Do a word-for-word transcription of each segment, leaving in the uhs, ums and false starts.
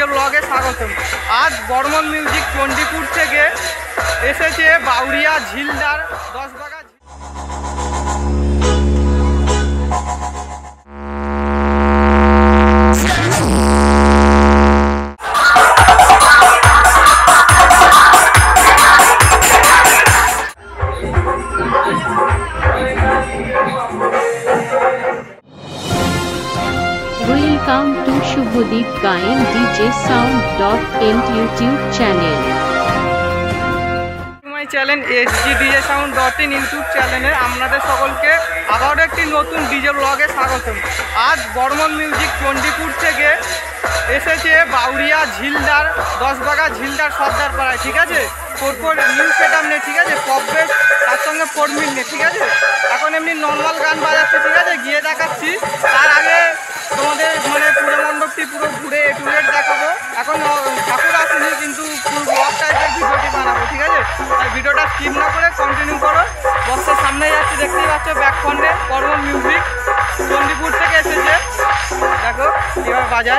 DJ ব্লগে স্বাগতম। আজ বর্মন মিউজিক চণ্ডীপুর থেকে এসেছে বাউরিয়া ঝিলদার দশ বাগা। Welcome to Shubhodip Gayen D J Sound dot in YouTube channel. My channel S G DJ sound dot in YouTube চ্যানেলে আপনাদের সকলকে আবার একটি নতুন ডিজে ব্লগে স্বাগতম। আজ বর্মন মিউজিক চণ্ডীপুর থেকে এসেছে বাউরিয়া ঝিলদার দশ বাগা ঝিলদার সর্দার পাড়ায়, ঠিক আছে। পরপর নিউ সেটআপ নেই, ঠিক আছে, পপ বেস তার সঙ্গে ফোরমিল নেই, ঠিক আছে। এখন এমনি নর্মাল গান বাজাচ্ছে, ঠিক আছে, গিয়ে দেখাচ্ছি। তার আগে তোমাদের মানে পুরো মণ্ডপটি পুরো ঘুরে এ টু জেড দেখাবো। এখন ঠাকুর আসেনি, কিন্তু ফুল ব্লগ টাইপের ভিডিওটি বানাবো, ঠিক আছে। তাই ভিডিওটা স্কিপ না করে কন্টিনিউ করো। বক্সের সামনে যাচ্ছে, দেখতেই পাচ্ছ ব্যাক ফ্রন্টে বর্মন মিউজিক চণ্ডীপুর থেকে এসেছে। দেখো কীভাবে বাজায়।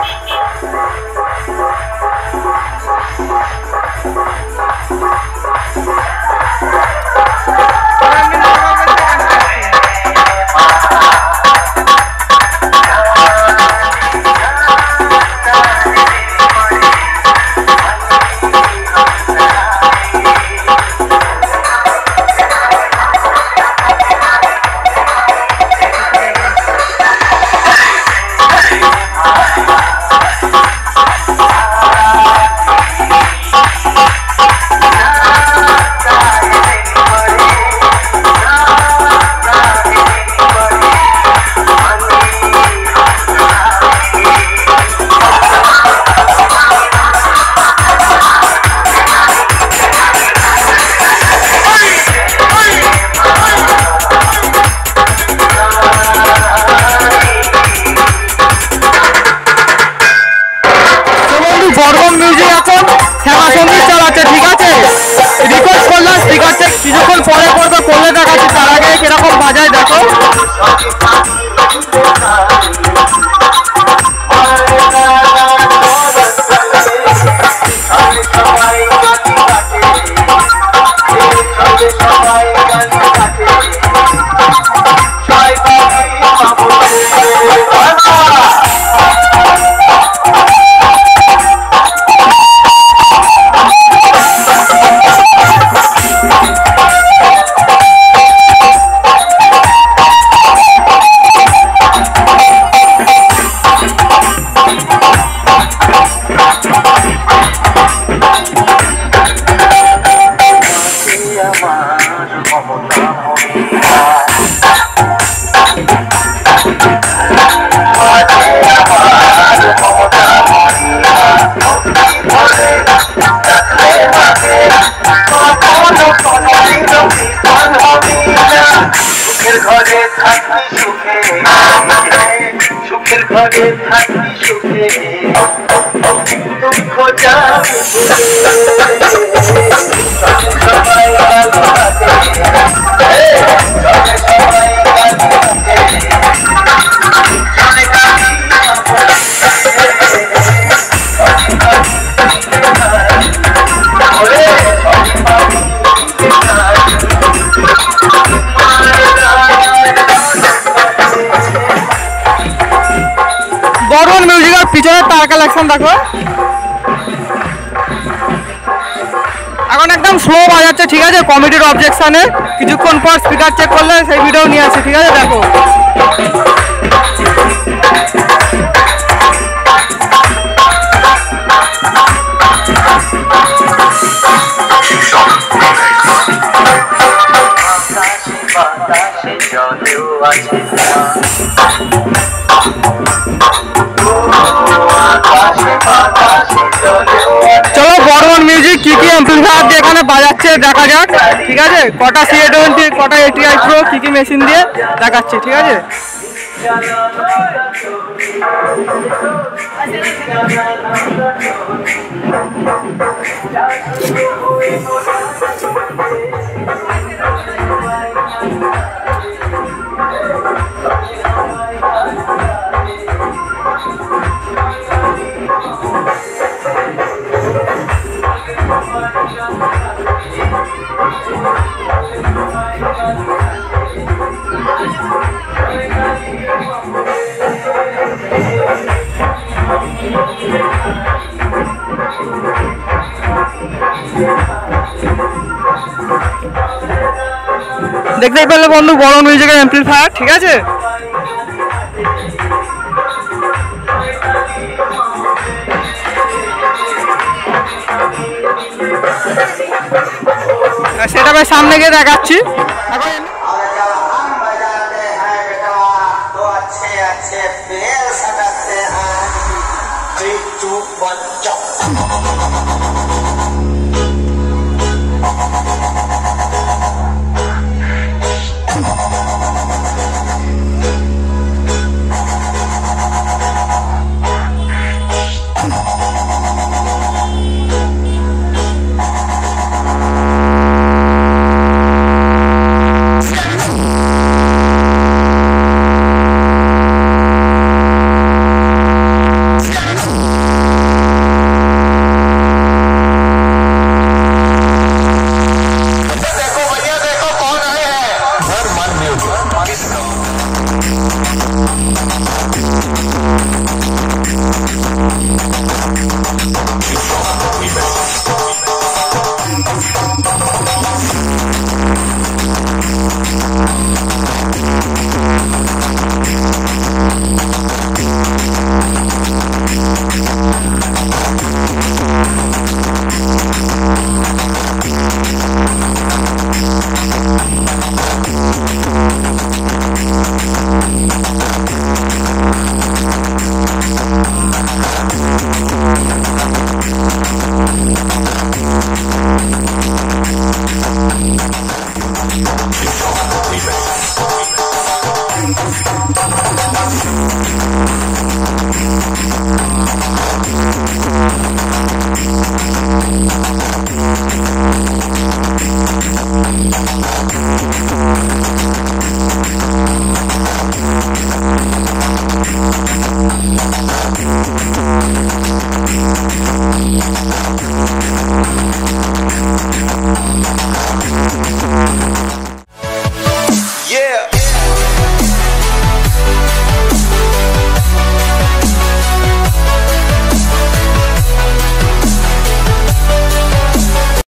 বর্মন মিউজিক এখন শ্যামা সঙ্গীত চালাচ্ছে, ঠিক আছে। রিকোয়েস্ট করলাম স্পিকারটা কিছুক্ষণ পরে করবে, করলে দেখাচ্ছি। তার আগে কিরকম বাজায় দেখো। সুখের ঘরে থাকি সুখে দুঃখ যাবে সবাই বর্মন মিউজিকের পিছনে তার কালেকশন দেখো। এখন একদম স্লো বাজাচ্ছে, ঠিক আছে, কমিটির অবজেকশনে। কিছুক্ষণ পর স্পিকার চেক করলে সেই ভিডিও নিয়ে আসছে, ঠিক আছে, দেখো। চলো বর্মন মিউজিক কি কি এমপ্লিফায়ার দিয়ে এখানে বাজাচ্ছে দেখা যাক, ঠিক আছে। কটা সি টোয়েন্টি, কটা এটিআই প্রো, কি কি মেশিন দিয়ে দেখাচ্ছি, ঠিক আছে। দেখতেই পেলে বন্ধু বড় মিউজিকের অ্যাম্পলিফায়ার, ঠিক আছে। সেটা ভাই সামনে গিয়ে দেখাচ্ছি। এখন